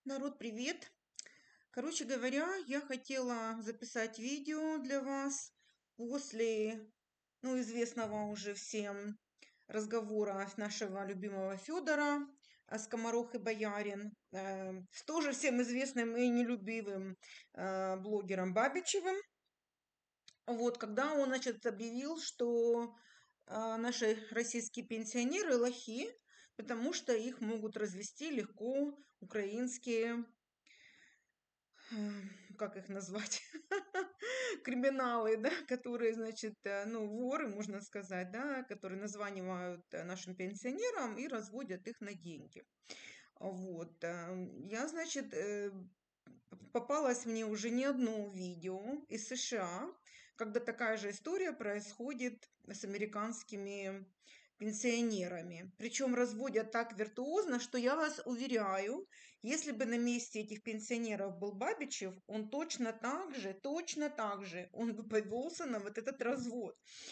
Народ, привет! Короче говоря, я хотела записать видео для вас после, известного уже всем разговора нашего любимого Федора, Скоморох и Боярин, с тоже всем известным и нелюбивым блогером Бабичевым. Вот, когда он, объявил, что наши российские пенсионеры лохи, потому что их могут развести легко украинские, как их назвать, криминалы, да, которые, воры, можно сказать, да, которые названивают нашим пенсионерам и разводят их на деньги. Вот, я, попалось мне уже не одно видео из США, когда такая же история происходит с американскими пенсионерами. Причем разводят так виртуозно, что я вас уверяю, если бы на месте этих пенсионеров был Бабичев, он точно так же, он бы повелся на вот этот развод.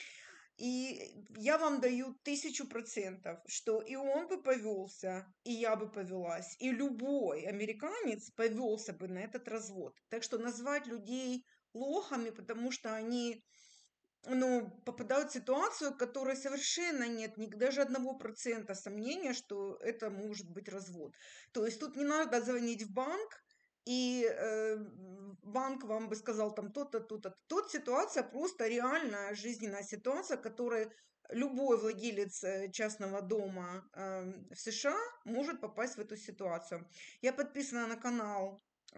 И я вам даю 1000%, что и он бы повелся, и я бы повелась, и любой американец повелся бы на этот развод. Так что назвать людей лохами, потому что они попадают в ситуацию, в которой совершенно нет даже 1% сомнения, что это может быть развод. То есть тут не надо звонить в банк, и банк вам бы сказал там то-то, то-то. Тут ситуация просто реальная жизненная ситуация, которой любой владелец частного дома в США может попасть в эту ситуацию. Я подписана на канал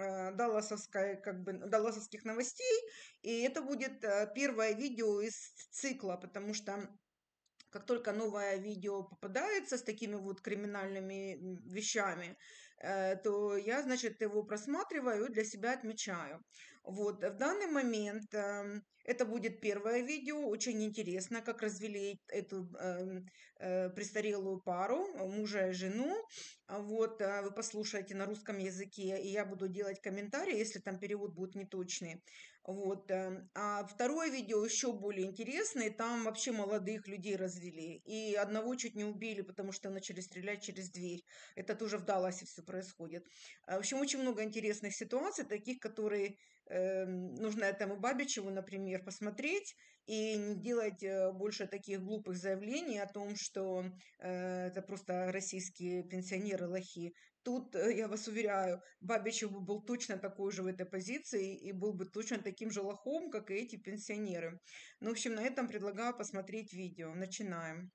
далласовских новостей, и это будет первое видео из цикла, потому что как только новое видео попадается с такими вот криминальными вещами, то я, его просматриваю и для себя отмечаю. Вот, в данный момент это будет первое видео, очень интересно, как развели эту престарелую пару, мужа и жену. Вот, вы послушаете на русском языке, и я буду делать комментарии, если там перевод будет неточный. Вот, а второе видео еще более интересное, там вообще молодых людей развели, и одного чуть не убили, потому что начали стрелять через дверь. Это тоже в Далласе все происходит. В общем, очень много интересных ситуаций, таких, которые нужно этому Бабичеву, например, посмотреть и не делать больше таких глупых заявлений о том, что это просто российские пенсионеры лохи. Тут, я вас уверяю, Бабичев был точно такой же в этой позиции и был бы точно таким же лохом, как и эти пенсионеры. Ну, в общем, на этом предлагаю посмотреть видео. Начинаем.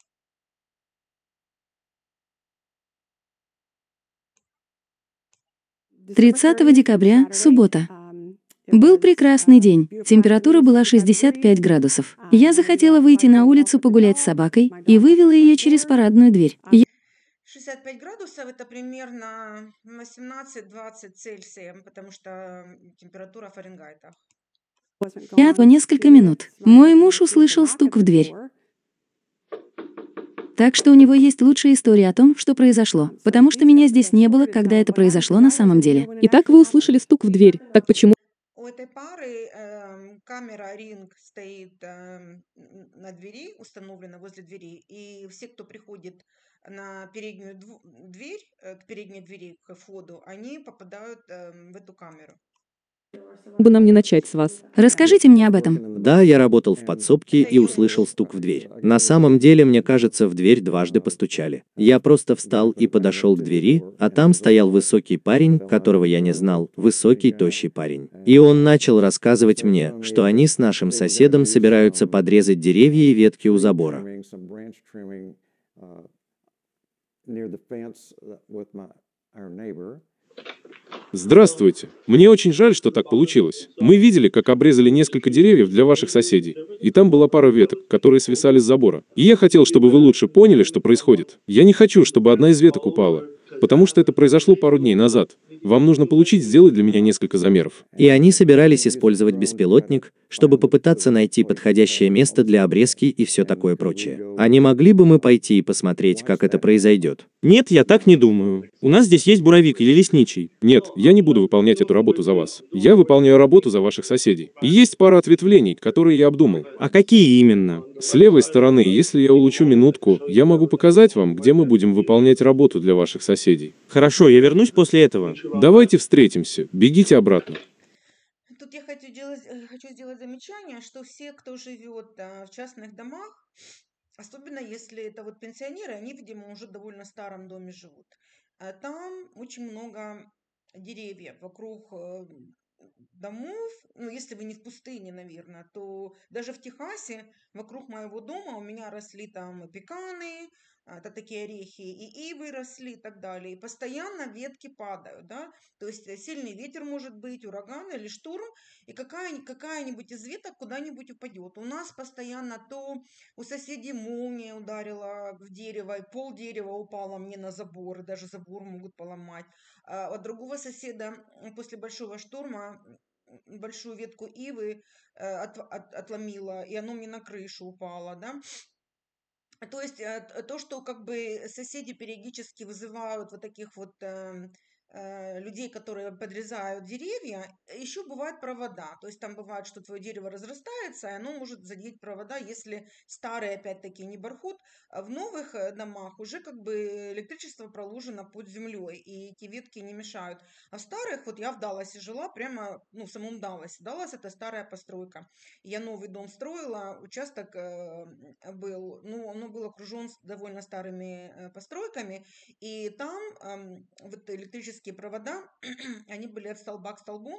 30 декабря, суббота. Был прекрасный день, температура была 65 градусов. Я захотела выйти на улицу погулять с собакой и вывела ее через парадную дверь. 65 градусов это примерно 18-20 Цельсия, потому что температура Фаренгейта. Я несколько минут. Мой муж услышал стук в дверь. Так что у него есть лучшая история о том, что произошло, потому что меня здесь не было, когда это произошло на самом деле. Итак, вы услышали стук в дверь. Так почему? У этой пары камера Ring стоит на двери, установлена возле двери, и все, кто приходит на переднюю дверь, к передней двери, к входу, они попадают в эту камеру. Бы нам не начать с вас. Расскажите мне об этом. Да, я работал в подсобке и услышал стук в дверь. На самом деле, мне кажется, в дверь дважды постучали. Я просто встал и подошел к двери, а там стоял высокий парень, которого я не знал, высокий, тощий парень. И он начал рассказывать мне, что они с нашим соседом собираются подрезать деревья и ветки у забора. Здравствуйте. Мне очень жаль, что так получилось. Мы видели, как обрезали несколько деревьев для ваших соседей. И там была пара веток, которые свисали с забора. И я хотел, чтобы вы лучше поняли, что происходит. Я не хочу, чтобы одна из веток упала, потому что это произошло пару дней назад. Вам нужно сделать для меня несколько замеров. И они собирались использовать беспилотник, чтобы попытаться найти подходящее место для обрезки и все такое прочее. А не могли бы мы пойти и посмотреть, как это произойдет? Нет, я так не думаю. У нас здесь есть буровик или лесничий. Нет, я не буду выполнять эту работу за вас. Я выполняю работу за ваших соседей. И есть пара ответвлений, которые я обдумал. А какие именно? С левой стороны, если я улучшу минутку, я могу показать вам, где мы будем выполнять работу для ваших соседей. Хорошо, я вернусь после этого. Давайте встретимся. Бегите обратно. Тут я хочу сделать замечание, что все, кто живет в частных домах, особенно если это вот пенсионеры, они, видимо, уже в довольно старом доме живут. Там очень много деревьев вокруг домов. Ну, если вы не в пустыне, наверное, то даже в Техасе вокруг моего дома у меня росли там и пеканы, это такие орехи, и ивы росли и так далее. И постоянно ветки падают, да. То есть сильный ветер может быть, ураган или шторм, и какая-нибудь из веток куда-нибудь упадет. У нас постоянно то у соседей молния ударила в дерево, и пол дерева упало мне на забор, и даже забор могут поломать. А от другого соседа после большого шторма большую ветку ивы отломила, и оно мне на крышу упало, да. То есть то, что как бы соседи периодически вызывают вот таких вот людей, которые подрезают деревья, еще бывают провода. То есть там бывает, что твое дерево разрастается, и оно может задеть провода, если старый, опять-таки, не бархут. А в новых домах уже как бы электричество проложено под землей, и эти ветки не мешают. А в старых, вот я в Далласе жила, прямо, ну, в самом Далласе. Даллас — это старая постройка. Я новый дом строила, участок был, ну, он был окружен довольно старыми постройками, и там вот электрические провода, они были от столба к столбу,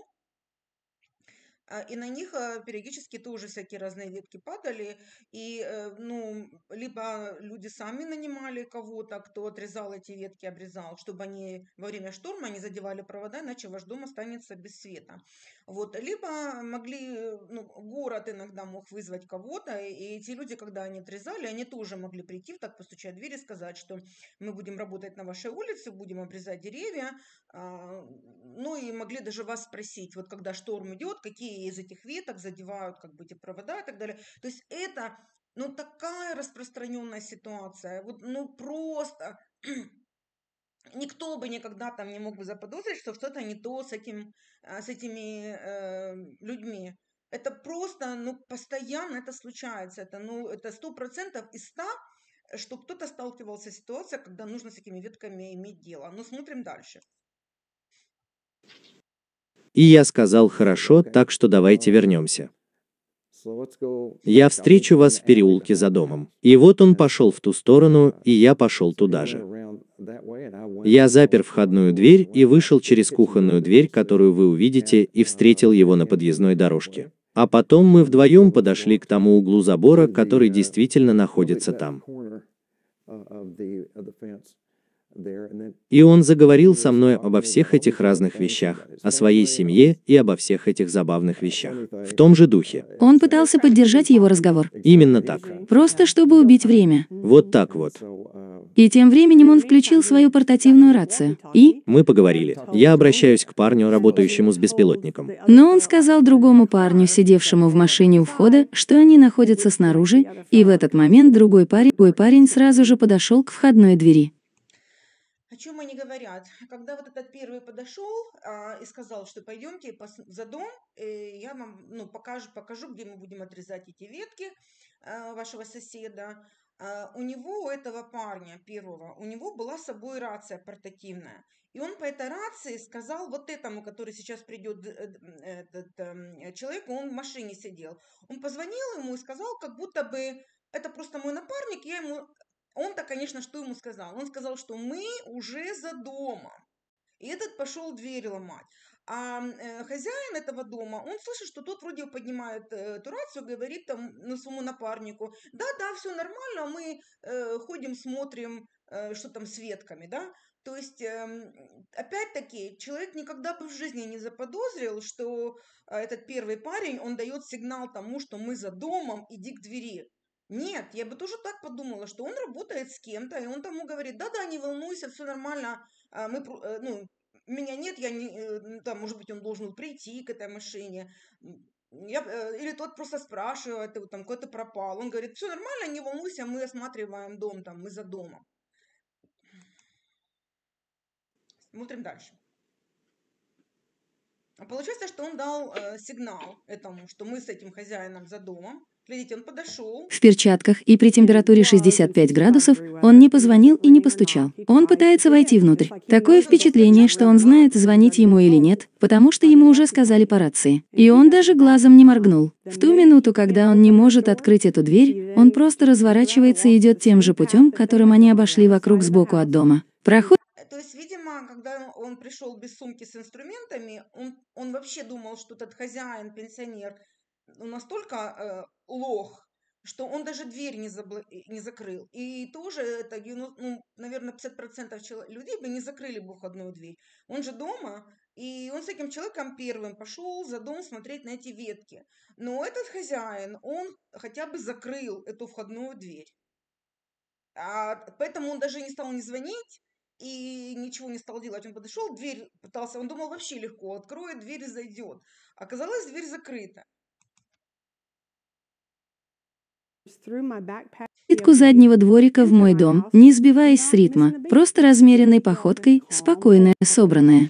и на них периодически тоже всякие разные ветки падали, и, ну, либо люди сами нанимали кого-то, кто отрезал эти ветки, обрезал, чтобы они во время шторма не задевали провода, иначе ваш дом останется без света. Вот. Либо ну, город иногда мог вызвать кого-то, и эти люди, когда они отрезали, они тоже могли прийти, так постучать в дверь и сказать, что мы будем работать на вашей улице, будем обрезать деревья, ну и могли даже вас спросить, вот когда шторм идет, какие из этих веток задевают как бы эти провода и так далее. То есть это, ну, такая распространенная ситуация, вот, ну, просто никто бы никогда там не мог бы заподозрить, что что-то не то с этими людьми. Это просто, ну, постоянно это случается. Это, ну, это 100% из 100, что кто-то сталкивался с ситуацией, когда нужно с этими ветками иметь дело. Но смотрим дальше. И я сказал: хорошо, так что давайте вернемся. Я встречу вас в переулке за домом. И вот он пошел в ту сторону, и я пошел туда же. Я запер входную дверь и вышел через кухонную дверь, которую вы увидите, и встретил его на подъездной дорожке. А потом мы вдвоем подошли к тому углу забора, который действительно находится там. И он заговорил со мной обо всех этих разных вещах, о своей семье и обо всех этих забавных вещах. В том же духе. Он пытался поддержать его разговор. Именно так. Просто чтобы убить время. Вот так вот. И тем временем он включил свою портативную рацию. И... Мы поговорили. Я обращаюсь к парню, работающему с беспилотником. Но он сказал другому парню, сидевшему в машине у входа, что они находятся снаружи, и в этот момент другой парень сразу же подошел к входной двери. О чем они говорят? Когда вот этот первый подошел и сказал, что пойдемте за дом, я вам, ну, покажу, где мы будем отрезать эти ветки вашего соседа. У него, у этого парня первого, у него была с собой рация портативная. И он по этой рации сказал вот этому, который сейчас придет, этот человек, он в машине сидел. Он позвонил ему и сказал, как будто бы это просто мой напарник, я ему... Он-то, конечно, что ему сказал? Он сказал, что мы уже за домом. И этот пошел дверь ломать. А хозяин этого дома, он слышит, что тот вроде поднимает эту рацию, говорит там, ну, своему напарнику: да, все нормально, мы ходим, смотрим, что там с ветками, да. То есть, опять-таки, человек никогда бы в жизни не заподозрил, что этот первый парень, он дает сигнал тому, что мы за домом, иди к двери. Нет, я бы тоже так подумала, что он работает с кем-то, и он тому говорит: да, не волнуйся, все нормально, ну, меня нет, я не, там, может быть, он должен прийти к этой машине. Или тот просто спрашивает, там, куда-то пропал. Он говорит: все нормально, не волнуйся, мы осматриваем дом, там, мы за домом. Смотрим дальше. Получается, что он дал сигнал этому, что мы с этим хозяином за домом. Глядите, он подошел. В перчатках и при температуре 65 градусов он не позвонил и не постучал. Он пытается войти внутрь. Такое впечатление, что он знает, звонить ему или нет, потому что ему уже сказали по рации. И он даже глазом не моргнул. В ту минуту, когда он не может открыть эту дверь, он просто разворачивается и идет тем же путем, которым они обошли вокруг сбоку от дома. Проходит. То есть, видимо, когда он пришел без сумки с инструментами, он вообще думал, что этот хозяин, пенсионер, настолько лох, что он даже дверь не закрыл. И тоже это, наверное, 50% людей бы не закрыли бы входную дверь. Он же дома, и он с этим человеком первым пошел за дом смотреть на эти ветки. Но этот хозяин, он хотя бы закрыл эту входную дверь. Поэтому он даже не стал не звонить и ничего не стал делать. Он подошел, дверь пытался, он думал вообще легко, откроет дверь и зайдет. Оказалось, дверь закрыта. Плитку заднего дворика в мой дом, не сбиваясь с ритма, просто размеренной походкой, спокойная, собранная.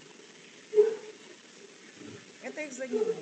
Это их задний двор.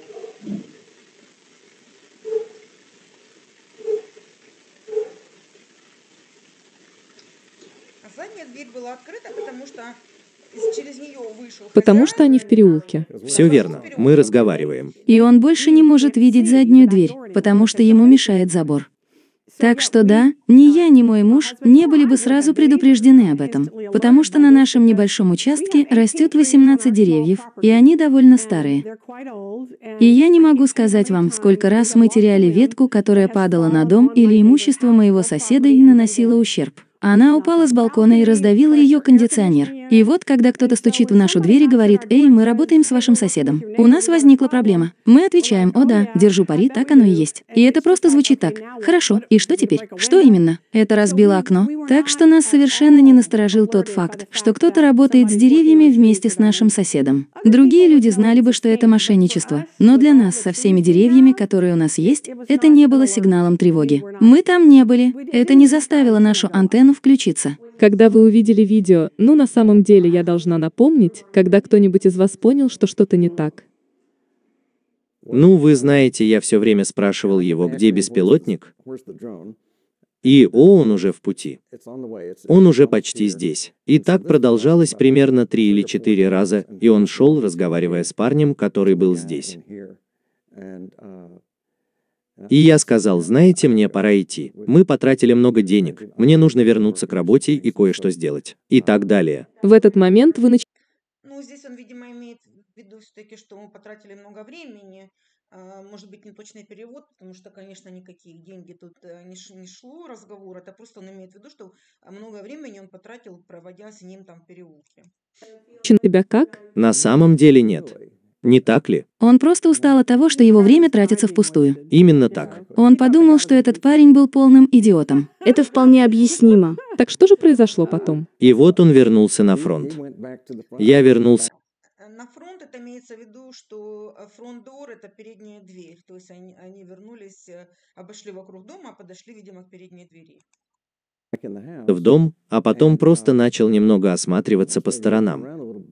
А задняя дверь была открыта, потому что через нее вышел Потому что они в переулке. Все верно, мы разговариваем. И он больше не может видеть заднюю дверь, потому что ему мешает забор. Так что да, ни я, ни мой муж не были бы сразу предупреждены об этом, потому что на нашем небольшом участке растет 18 деревьев, и они довольно старые. И я не могу сказать вам, сколько раз мы теряли ветку, которая падала на дом или имущество моего соседа и наносила ущерб. Она упала с балкона и раздавила ее кондиционер. И вот, когда кто-то стучит в нашу дверь и говорит: «Эй, мы работаем с вашим соседом. У нас возникла проблема». Мы отвечаем: «О да, держу пари, так оно и есть». И это просто звучит так: «Хорошо, и что теперь? Что именно?» Это разбило окно. Так что нас совершенно не насторожил тот факт, что кто-то работает с деревьями вместе с нашим соседом. Другие люди знали бы, что это мошенничество. Но для нас, со всеми деревьями, которые у нас есть, это не было сигналом тревоги. Мы там не были. Это не заставило нашу антенну включиться. Когда вы увидели видео, на самом деле я должна напомнить, когда кто-нибудь из вас понял, что что-то не так. Вы знаете, я все время спрашивал его, где беспилотник, и он уже в пути. Он уже почти здесь. И так продолжалось примерно 3 или 4 раза, и он шел, разговаривая с парнем, который был здесь. И я сказал: знаете, мне пора идти. Мы потратили много денег. Мне нужно вернуться к работе и кое-что сделать. И так далее. В этот момент вы Здесь он, видимо, имеет в виду все-таки, что мы потратили много времени. Может быть, неточный перевод, потому что, конечно, никаких деньги тут не шло разговор. Это просто он имеет в виду, что много времени он потратил, проводя с ним там в переулке. тебя как? На самом деле нет. Не так ли? Он просто устал от того, что его время тратится впустую. Именно так. Он подумал, что этот парень был полным идиотом. Это вполне объяснимо. Так что же произошло потом? И вот он вернулся на фронт. Я вернулся. На фронт это имеется в виду, что фронт-дор — это передняя дверь. То есть они вернулись, обошли вокруг дома, подошли, видимо, к передней двери. В дом, а потом просто начал немного осматриваться по сторонам.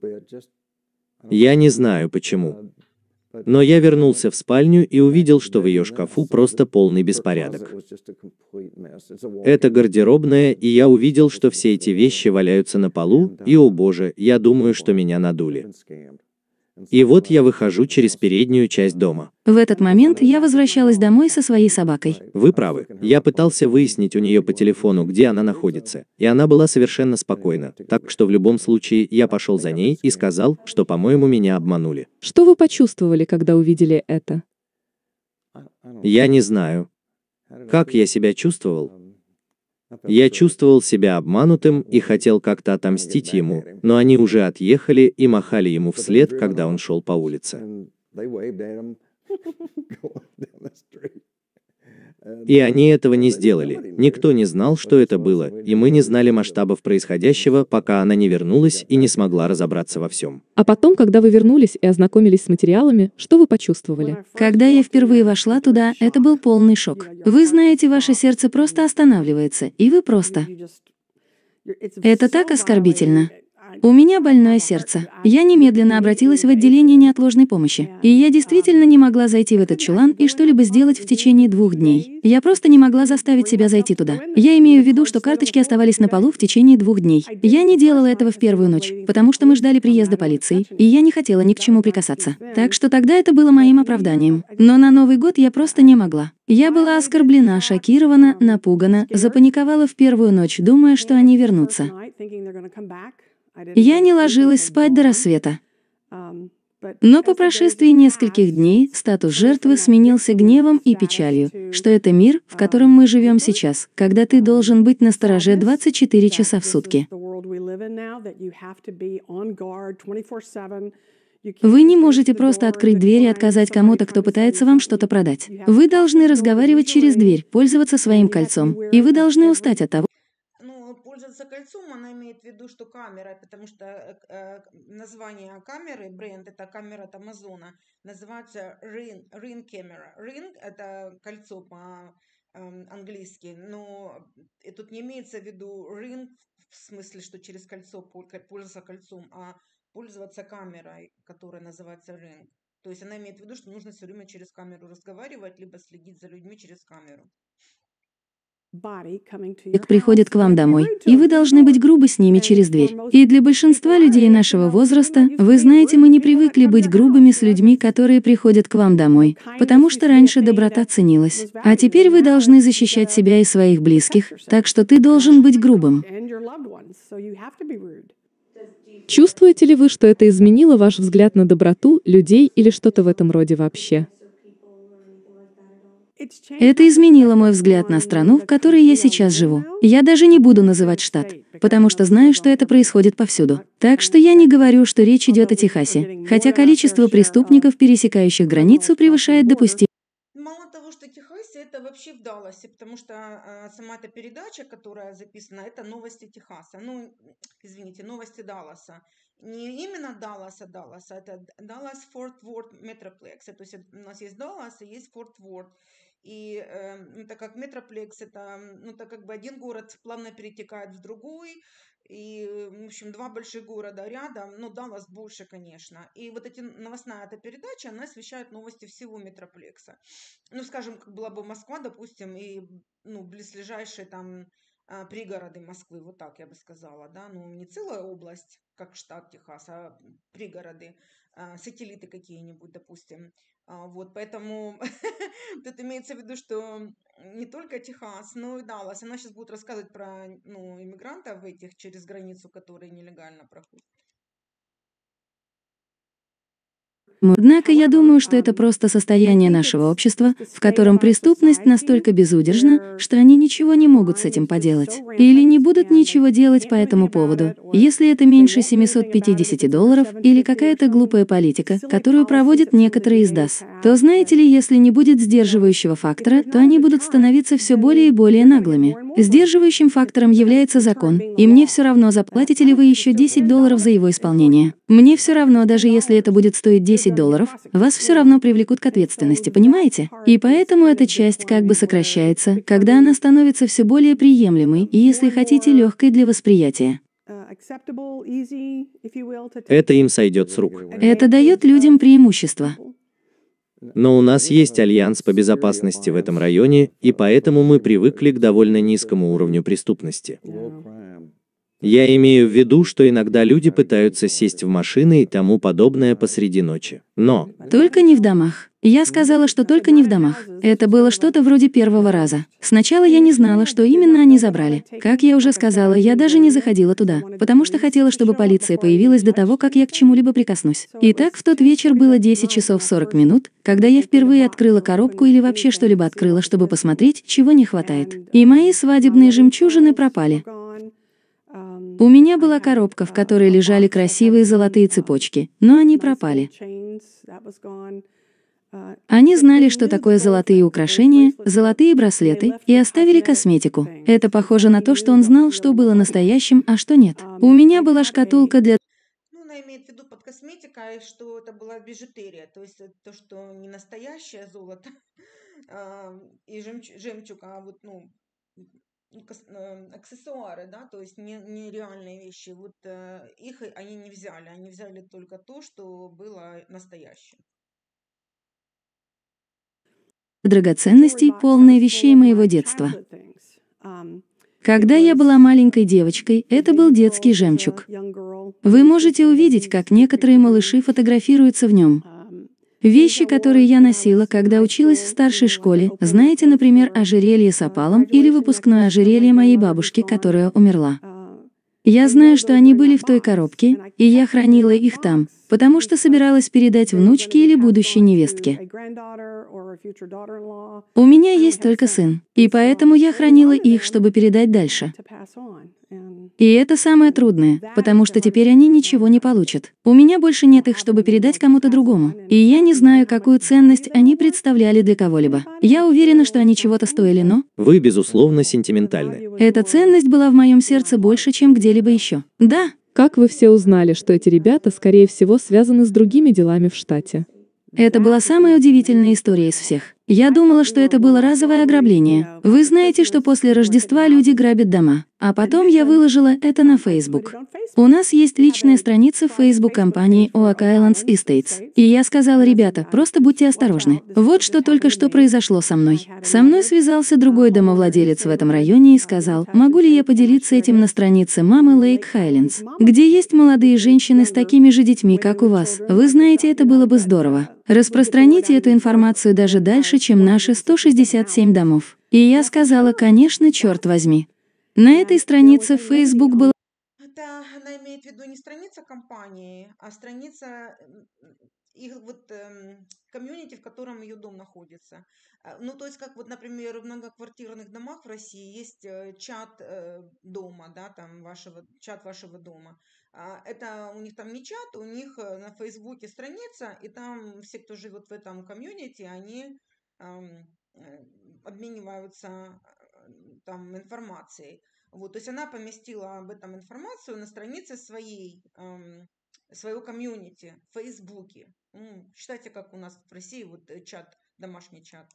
Я не знаю почему. Но я вернулся в спальню и увидел, что в ее шкафу просто полный беспорядок. Это гардеробная, и я увидел, что все эти вещи валяются на полу, и, о боже, я думаю, что меня надули. И вот я выхожу через переднюю часть дома. В этот момент я возвращалась домой со своей собакой. Вы правы. Я пытался выяснить у нее по телефону, где она находится, и она была совершенно спокойна. Так что в любом случае я пошел за ней и сказал, что, по-моему, меня обманули. Что вы почувствовали, когда увидели это? Я не знаю. Как я себя чувствовал? Я чувствовал себя обманутым и хотел как-то отомстить ему, но они уже отъехали и махали ему вслед, когда он шел по улице. И они этого не сделали. Никто не знал, что это было, и мы не знали масштабов происходящего, пока она не вернулась и не смогла разобраться во всем. А потом, когда вы вернулись и ознакомились с материалами, что вы почувствовали? Когда я впервые вошла туда, это был полный шок. Вы знаете, ваше сердце просто останавливается, и вы просто... Это так оскорбительно. У меня больное сердце. Я немедленно обратилась в отделение неотложной помощи. И я действительно не могла зайти в этот чулан и что-либо сделать в течение 2 дней. Я просто не могла заставить себя зайти туда. Я имею в виду, что карточки оставались на полу в течение 2 дней. Я не делала этого в первую ночь, потому что мы ждали приезда полиции, и я не хотела ни к чему прикасаться. Так что тогда это было моим оправданием. Но на Новый год я просто не могла. Я была оскорблена, шокирована, напугана, запаниковала в первую ночь, думая, что они вернутся. Я не ложилась спать до рассвета. Но по прошествии нескольких дней статус жертвы сменился гневом и печалью, что это мир, в котором мы живем сейчас, когда ты должен быть настороже 24 часа в сутки. Вы не можете просто открыть дверь и отказать кому-то, кто пытается вам что-то продать. Вы должны разговаривать через дверь, пользоваться своим кольцом, и вы должны устать от того. Ну, пользоваться кольцом, она имеет в виду, что камера, потому что название камеры, бренд, это камера от Амазона, называется Ring Camera. Ring — это кольцо по-английски, но тут не имеется в виду ring в смысле, что через кольцо пользоваться кольцом, а пользоваться камерой, которая называется Ring. То есть она имеет в виду, что нужно все время через камеру разговаривать, либо следить за людьми через камеру. Человек приходит к вам домой, и вы должны быть грубы с ними через дверь. И для большинства людей нашего возраста, вы знаете, мы не привыкли быть грубыми с людьми, которые приходят к вам домой, потому что раньше доброта ценилась. А теперь вы должны защищать себя и своих близких, так что ты должен быть грубым. Чувствуете ли вы, что это изменило ваш взгляд на доброту, людей или что-то в этом роде вообще? Это изменило мой взгляд на страну, в которой я сейчас живу. Я даже не буду называть штат, потому что знаю, что это происходит повсюду. Так что я не говорю, что речь идет о Техасе, хотя количество преступников, пересекающих границу, превышает допустимое. Мало того, что в Техасе, это вообще в Далласе, потому что сама эта передача, которая записана, это новости Техаса. Ну, извините, новости Далласа. Не именно Далласа, это Даллас-Форт Уорт Метроплекс. То есть у нас есть Даллас и есть Форт Уорт. И так как Метроплекс, это, ну, так как бы один город плавно перетекает в другой, и, в общем, 2 больших города рядом, ну, Даллас больше, конечно. И вот новостная эта передача, она освещает новости всего Метроплекса. Ну, скажем, как была бы Москва, допустим, и, ну, близлежащие там пригороды Москвы, вот так я бы сказала, да, ну, не целая область, как штат Техас, а пригороды, сателлиты какие-нибудь, допустим. Вот, поэтому тут имеется в виду, что не только Техас, но и Даллас. Она сейчас будет рассказывать про, ну, иммигрантов этих через границу, которые нелегально проходят. Однако я думаю, что это просто состояние нашего общества, в котором преступность настолько безудержна, что они ничего не могут с этим поделать. Или не будут ничего делать по этому поводу, если это меньше $750, или какая-то глупая политика, которую проводят некоторые из ДАС. То знаете ли, если не будет сдерживающего фактора, то они будут становиться все более и более наглыми. Сдерживающим фактором является закон, и мне все равно, заплатите ли вы еще $10 за его исполнение. Мне все равно, даже если это будет стоить $10, вас все равно привлекут к ответственности, понимаете? И поэтому эта часть как бы сокращается, когда она становится все более приемлемой и, если хотите, легкой для восприятия. Это им сойдет с рук. Это дает людям преимущество. Но у нас есть альянс по безопасности в этом районе, и поэтому мы привыкли к довольно низкому уровню преступности. Я имею в виду, что иногда люди пытаются сесть в машины и тому подобное посреди ночи. Но Только не в домах. Я сказала, что только не в домах. Это было что-то вроде первого раза. Сначала я не знала, что именно они забрали. Как я уже сказала, я даже не заходила туда, потому что хотела, чтобы полиция появилась до того, как я к чему-либо прикоснусь. Итак, в тот вечер было 10 часов 40 минут, когда я впервые открыла коробку или вообще что-либо открыла, чтобы посмотреть, чего не хватает. И мои свадебные жемчужины пропали. У меня была коробка, в которой лежали красивые золотые цепочки, но они пропали. Они знали, что такое золотые украшения, золотые браслеты, и оставили косметику. Это похоже на то, что он знал, что было настоящим, а что нет. У меня была шкатулка для... Ну, она имеет в виду под косметикой, что это была бижутерия, то есть то, что не настоящее золото и жемчуг, а вот, ну, аксессуары, да, то есть не реальные вещи. Вот их они не взяли. Они взяли только то, что было настоящим. Драгоценностей, полные вещей моего детства. Когда я была маленькой девочкой, это был детский жемчуг. Вы можете увидеть, как некоторые малыши фотографируются в нем. Вещи, которые я носила, когда училась в старшей школе, знаете, например, ожерелье с опалом или выпускное ожерелье моей бабушки, которая умерла. Я знаю, что они были в той коробке, и я хранила их там, потому что собиралась передать внучке или будущей невестке. У меня есть только сын, и поэтому я хранила их, чтобы передать дальше. И это самое трудное, потому что теперь они ничего не получат. У меня больше нет их, чтобы передать кому-то другому. И я не знаю, какую ценность они представляли для кого-либо. Я уверена, что они чего-то стоили, но... Вы, безусловно, сентиментальны. Эта ценность была в моем сердце больше, чем где-либо еще. Да. Как вы все узнали, что эти ребята, скорее всего, связаны с другими делами в штате? Это была самая удивительная история из всех. Я думала, что это было разовое ограбление. Вы знаете, что после Рождества люди грабят дома. А потом я выложила это на Facebook. У нас есть личная страница в Facebook компании Oak Islands Estates. И я сказала: ребята, просто будьте осторожны. Вот что только что произошло со мной. Со мной связался другой домовладелец в этом районе и сказал: могу ли я поделиться этим на странице мамы Lake Highlands, где есть молодые женщины с такими же детьми, как у вас. Вы знаете, это было бы здорово. Распространите эту информацию даже дальше, чем наши 167 домов. И я сказала: конечно, черт возьми. На этой странице в Facebook была... Это она имеет в виду не страница компании, а страница их вот комьюнити, в котором ее дом находится. Ну, то есть, как вот, например, в многоквартирных домах в России есть чат дома, да, там чат вашего дома. Это у них там не чат, у них на Фейсбуке страница, и там все, кто живет в этом комьюнити, они обмениваются там информацией. Вот, то есть она поместила об этом информацию на странице своего комьюнити в Фейсбуке. Считайте, как у нас в России вот чат, домашний чат.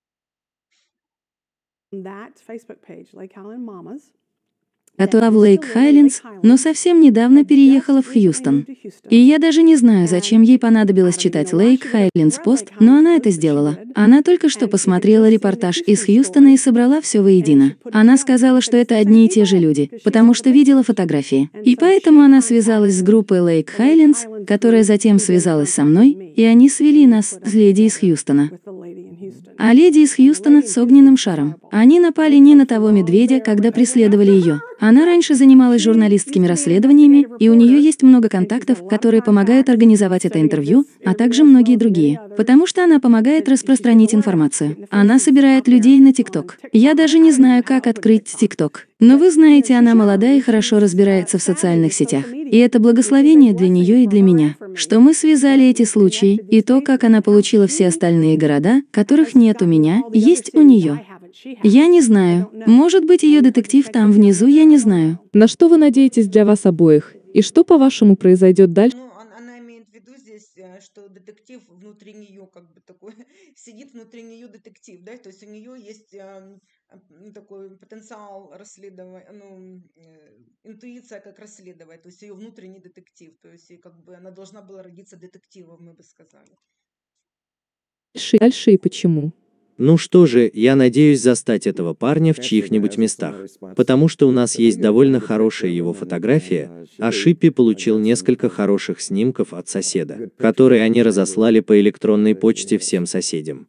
Которая в Лейк Хайлендс, но совсем недавно переехала в Хьюстон. И я даже не знаю, зачем ей понадобилось читать Лейк Хайлендс пост, но она это сделала. Она только что посмотрела репортаж из Хьюстона и собрала все воедино. Она сказала, что это одни и те же люди, потому что видела фотографии. И поэтому она связалась с группой Лейк Хайлендс, которая затем связалась со мной, и они свели нас с леди из Хьюстона. А леди из Хьюстона с огненным шаром. Они напали не на того медведя, когда преследовали ее. Она раньше занималась журналистскими расследованиями, и у нее есть много контактов, которые помогают организовать это интервью, а также многие другие. Потому что она помогает распространить информацию. Она собирает людей на ТикТок. Я даже не знаю, как открыть ТикТок. Но вы знаете, она молодая и хорошо разбирается в социальных сетях. И это благословение для нее и для меня, что мы связали эти случаи, и то, как она получила все остальные города, которых нет у меня, есть у нее. Я не знаю. Может быть, ее детектив там внизу, я не знаю. На что вы надеетесь для вас обоих? И что, по-вашему, произойдет дальше? Ну, она имеет в виду здесь, что детектив внутри нее, как бы такой, сидит внутри нее детектив, да, то есть у нее есть такой потенциал расследования, интуиция, как расследовать, то есть ее внутренний детектив, то есть и как бы она должна была родиться детективом, мы бы сказали. Дальше и почему? Ну что же, я надеюсь застать этого парня в чьих-нибудь местах, потому что у нас есть довольно хорошая его фотография, а Шиппи получил несколько хороших снимков от соседа, которые они разослали по электронной почте всем соседям.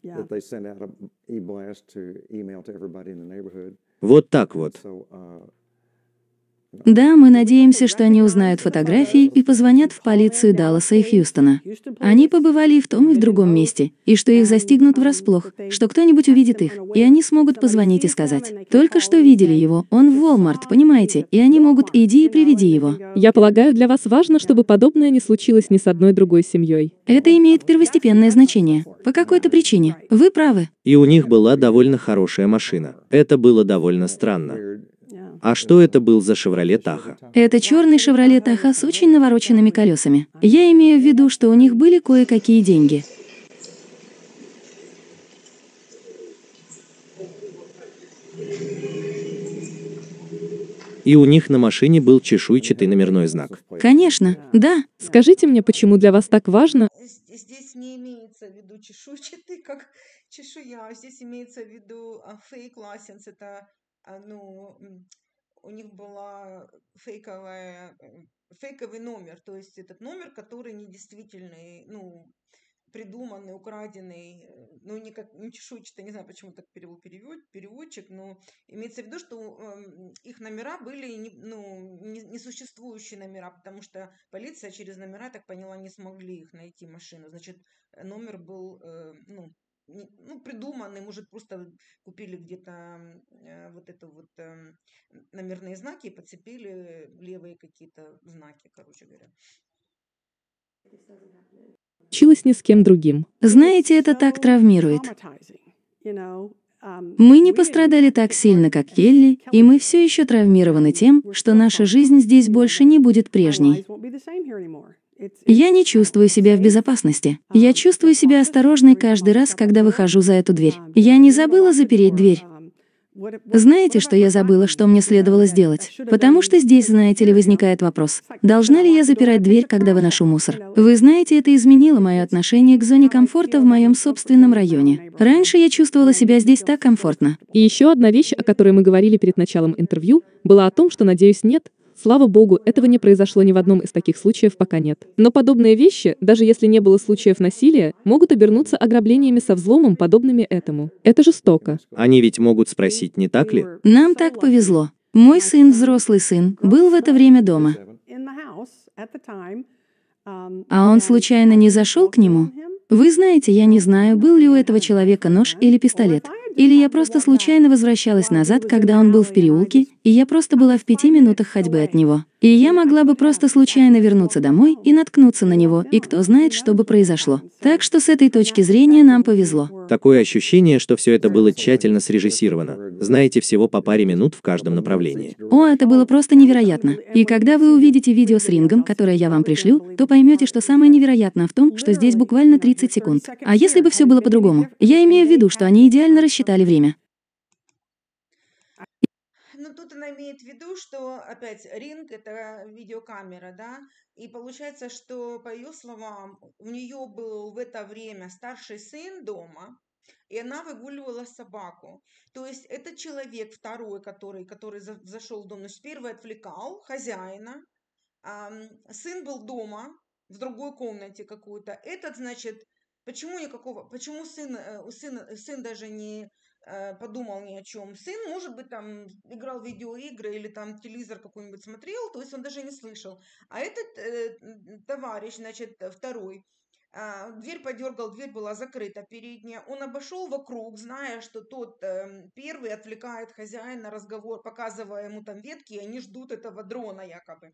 Вот так вот. Да, мы надеемся, что они узнают фотографии и позвонят в полицию Далласа и Хьюстона. Они побывали и в том, и в другом месте, и что их застигнут врасплох, что кто-нибудь увидит их, и они смогут позвонить и сказать: «Только что видели его, он в Walmart, понимаете?» И они могут: «Иди и приведи его». Я полагаю, для вас важно, чтобы подобное не случилось ни с одной другой семьей. Это имеет первостепенное значение. По какой-то причине. Вы правы. И у них была довольно хорошая машина. Это было довольно странно. А что это был за Chevrolet Tahoe? Это черный Chevrolet Tahoe с очень навороченными колесами. Я имею в виду, что у них были кое-какие деньги. И у них на машине был чешуйчатый номерной знак. Конечно, да. Скажите мне, почему для вас так важно? Здесь не имеется в виду чешуйчатый, как чешуя, здесь имеется в виду fake license. Это, у них была фейковый номер, то есть этот номер, который недействительный, придуманный, украденный, не чешуйчатый, не знаю, почему так перевел переводчик, но имеется в виду, что их номера были несуществующие номера, потому что полиция через номера, я так поняла, не смогли их найти, машину. Значит, номер был, придуманный, может, просто купили где-то вот это вот номерные знаки и подцепили левые какие-то знаки, короче говоря. Училась ни с кем другим. Знаете, это так травмирует. Мы не пострадали так сильно, как Келли, и мы все еще травмированы тем, что наша жизнь здесь больше не будет прежней. Я не чувствую себя в безопасности. Я чувствую себя осторожной каждый раз, когда выхожу за эту дверь. Я не забыла запереть дверь. Знаете, что я забыла, что мне следовало сделать? Потому что здесь, знаете ли, возникает вопрос. Должна ли я запирать дверь, когда выношу мусор? Вы знаете, это изменило мое отношение к зоне комфорта в моем собственном районе. Раньше я чувствовала себя здесь так комфортно. И еще одна вещь, о которой мы говорили перед началом интервью, была о том, что, надеюсь, нет. Слава богу, этого не произошло ни в одном из таких случаев, пока нет. Но подобные вещи, даже если не было случаев насилия, могут обернуться ограблениями со взломом, подобными этому. Это жестоко. Они ведь могут спросить, не так ли? Нам так повезло. Мой сын, взрослый сын, был в это время дома. А он случайно не зашел к нему? Вы знаете, я не знаю, был ли у этого человека нож или пистолет. Или я просто случайно возвращалась назад, когда он был в переулке, и я просто была в 5 минутах ходьбы от него. И я могла бы просто случайно вернуться домой и наткнуться на него, и кто знает, что бы произошло. Так что с этой точки зрения нам повезло. Такое ощущение, что все это было тщательно срежиссировано. Знаете, всего по паре минут в каждом направлении. О, это было просто невероятно. И когда вы увидите видео с рингом, которое я вам пришлю, то поймете, что самое невероятное в том, что здесь буквально 30 секунд. А если бы все было по-другому? Я имею в виду, что они идеально рассчитали время. Тут она имеет в виду, что, опять, ринг — это видеокамера, да, и получается, что, по ее словам, у нее был в это время старший сын дома, и она выгуливала собаку. То есть это человек второй, который зашел в дом, значит, первый отвлекал хозяина, сын был дома, в другой комнате какой-то. Этот, значит, почему сын даже не подумал ни о чем. Сын, может быть, там играл в видеоигры или там телевизор какой-нибудь смотрел, то есть он даже не слышал. А этот товарищ, значит, второй, дверь подергал, дверь была закрыта передняя. Он обошел вокруг, зная, что тот первый отвлекает хозяина на разговор, показывая ему там ветки, и они ждут этого дрона якобы.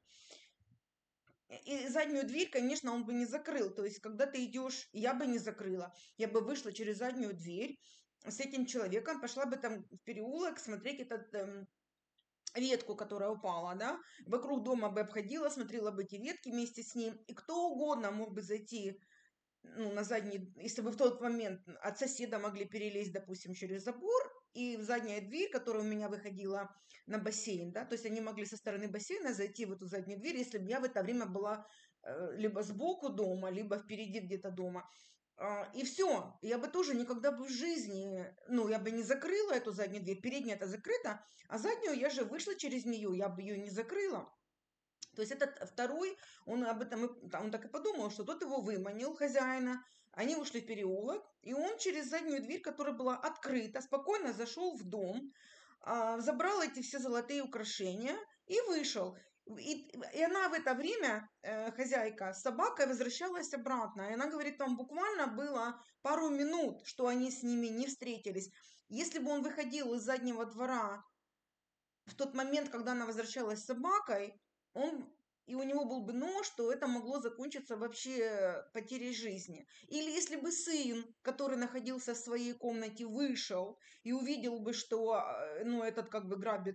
И заднюю дверь, конечно, он бы не закрыл. То есть, когда ты идешь, я бы не закрыла. Я бы вышла через заднюю дверь с этим человеком, пошла бы там в переулок смотреть ветку, которая упала, да, вокруг дома бы обходила, смотрела бы эти ветки вместе с ним, и кто угодно мог бы зайти, на задний, если бы в тот момент от соседа могли перелезть, допустим, через забор, и в задняя дверь, которая у меня выходила на бассейн, да, то есть они могли со стороны бассейна зайти в эту заднюю дверь, если бы я в это время была либо сбоку дома, либо впереди где-то дома. И все, я бы тоже никогда бы в жизни, я бы не закрыла эту заднюю дверь, передняя это закрыта, а заднюю я же вышла через нее, я бы ее не закрыла. То есть этот второй, он об этом, он так и подумал, что тот его выманил, хозяина, они ушли в переулок, и он через заднюю дверь, которая была открыта, спокойно зашел в дом, забрал эти все золотые украшения и вышел. И она в это время, хозяйка, с собакой возвращалась обратно. И она говорит, там буквально было пару минут, что они с ними не встретились. Если бы он выходил из заднего двора в тот момент, когда она возвращалась с собакой, и у него был бы нож, то это могло закончиться вообще потерей жизни. Или если бы сын, который находился в своей комнате, вышел и увидел бы, что этот как бы грабит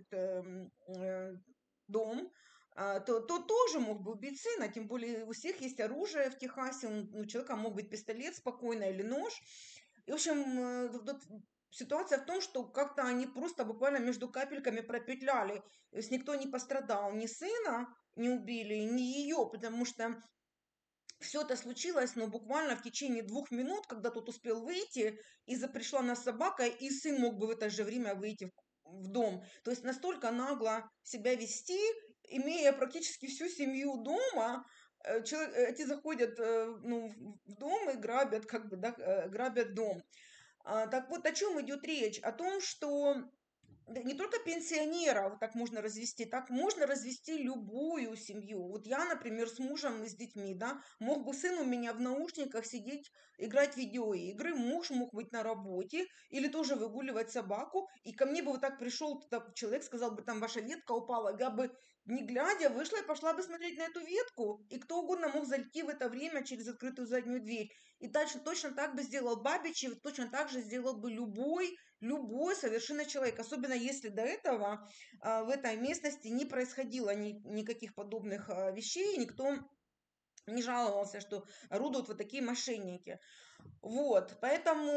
дом, то тоже мог бы убить сына, тем более у всех есть оружие в Техасе, у человека мог быть пистолет спокойно или нож. И, в общем, ситуация в том, что как-то они просто буквально между капельками пропетляли. То есть никто не пострадал, ни сына не убили, ни ее, потому что все это случилось, но буквально в течение 2 минут, когда тот успел выйти, и пришла на собака, и сын мог бы в это же время выйти в дом. То есть настолько нагло себя вести, имея практически всю семью дома, эти заходят ну, в дом и грабят, как бы, да, грабят дом. Так вот, о чем идет речь? О том, что не только пенсионеров так можно развести любую семью. Вот я, например, с мужем и с детьми, да, мог бы сын у меня в наушниках сидеть, играть в видеоигры, муж мог быть на работе или тоже выгуливать собаку, и ко мне бы вот так пришел человек, сказал бы, там, ваша ветка упала, я бы, не глядя, вышла и пошла бы смотреть на эту ветку, и кто угодно мог зайти в это время через открытую заднюю дверь. И дальше точно так бы сделал Бабич, и точно так же сделал бы любой совершенно человек, особенно если до этого в этой местности не происходило никаких подобных вещей, никто не жаловался, что орудуют вот такие мошенники. Вот, поэтому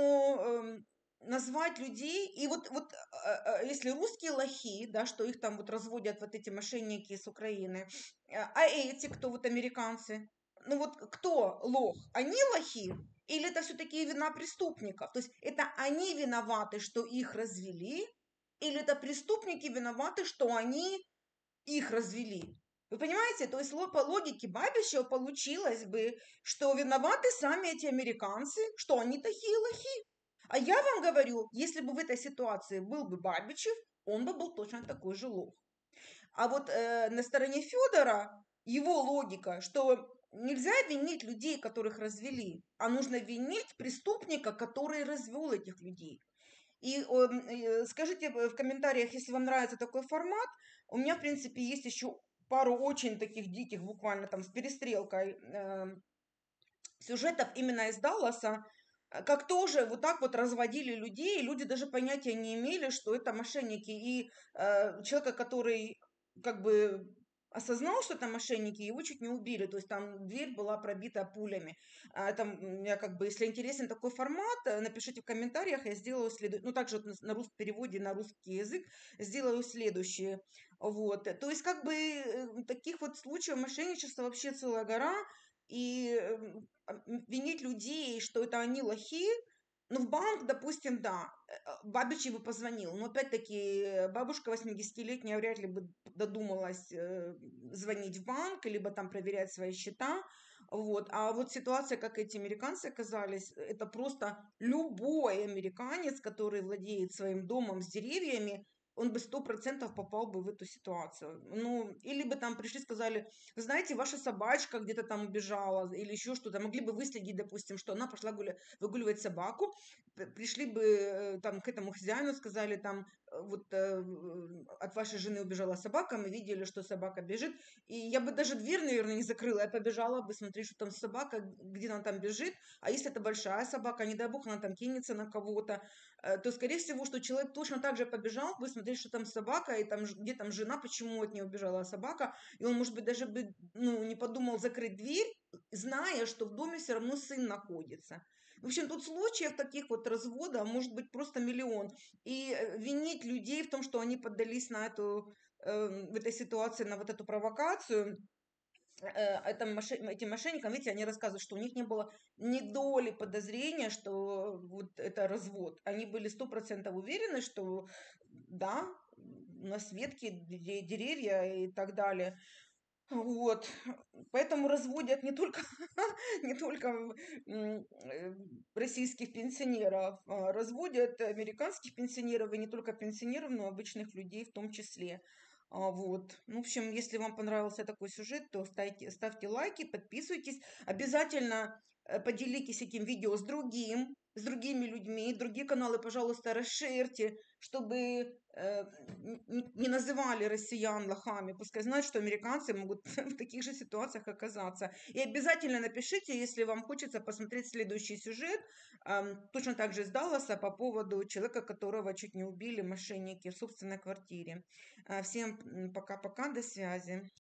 назвать людей, и если русские лохи, да, что их там вот разводят вот эти мошенники с Украины, а эти, кто вот американцы, ну вот кто лох? Они лохи? Или это все-таки вина преступников? То есть это они виноваты, что их развели? Или это преступники виноваты, что они их развели? Вы понимаете? То есть по логике Бабищева получилось бы, что виноваты сами эти американцы, что они такие лохи. А я вам говорю, если бы в этой ситуации был бы Бабичев, он бы был точно такой же лох. А вот на стороне Федора его логика, что нельзя винить людей, которых развели, а нужно винить преступника, который развел этих людей. И скажите в комментариях, если вам нравится такой формат. У меня, в принципе, есть еще пару очень таких диких, буквально там с перестрелкой сюжетов именно из Далласа, как тоже вот так вот разводили людей, и люди даже понятия не имели, что это мошенники. И человека, который как бы осознал, что это мошенники, его чуть не убили. То есть там дверь была пробита пулями. Я как бы, если интересен такой формат, напишите в комментариях, я сделаю следующее. Ну, также вот на русском переводе на русский язык сделаю следующее. Вот. То есть как бы таких вот случаев мошенничества вообще целая гора. И винить людей, что это они лохи, ну, в банк, допустим, да, Бабичев бы позвонил, но опять-таки бабушка 80-летняя вряд ли бы додумалась звонить в банк, либо там проверять свои счета, вот. А вот ситуация, как эти американцы оказались, это просто любой американец, который владеет своим домом с деревьями, он бы 100% попал бы в эту ситуацию. Ну, или бы там пришли, сказали, вы знаете, ваша собачка где-то там убежала, или еще что-то, могли бы выследить, допустим, что она пошла выгуливать собаку, пришли бы там к этому хозяину, сказали там, от вашей жены убежала собака, мы видели, что собака бежит, и я бы даже дверь, наверное, не закрыла, я побежала бы смотреть, что там собака, где она там бежит, а если это большая собака, не дай бог, она там кинется на кого-то, то, скорее всего, что человек точно так же побежал бы смотреть, что там собака, и там, где там жена, почему от нее убежала собака, и он, может быть, даже бы, ну, не подумал закрыть дверь, зная, что в доме все равно сын находится. В общем, тут случаев таких вот развода может быть просто миллион. И винить людей в том, что они поддались на в этой ситуации, на вот эту провокацию, этим мошенникам, видите, они рассказывают, что у них не было ни доли подозрения, что вот это развод. Они были 100% уверены, что да, на светке деревья и так далее. Вот. Поэтому разводят не только, не только российских пенсионеров, а разводят американских пенсионеров, и не только пенсионеров, но и обычных людей в том числе. Вот. Ну, в общем, если вам понравился такой сюжет, то ставьте лайки, подписывайтесь. Обязательно поделитесь этим видео с другими людьми. Другие каналы, пожалуйста, расширьте, чтобы не называли россиян лохами. Пускай знают, что американцы могут в таких же ситуациях оказаться. И обязательно напишите, если вам хочется посмотреть следующий сюжет, точно так же из Далласа, по поводу человека, которого чуть не убили мошенники в собственной квартире. Всем пока-пока, до связи.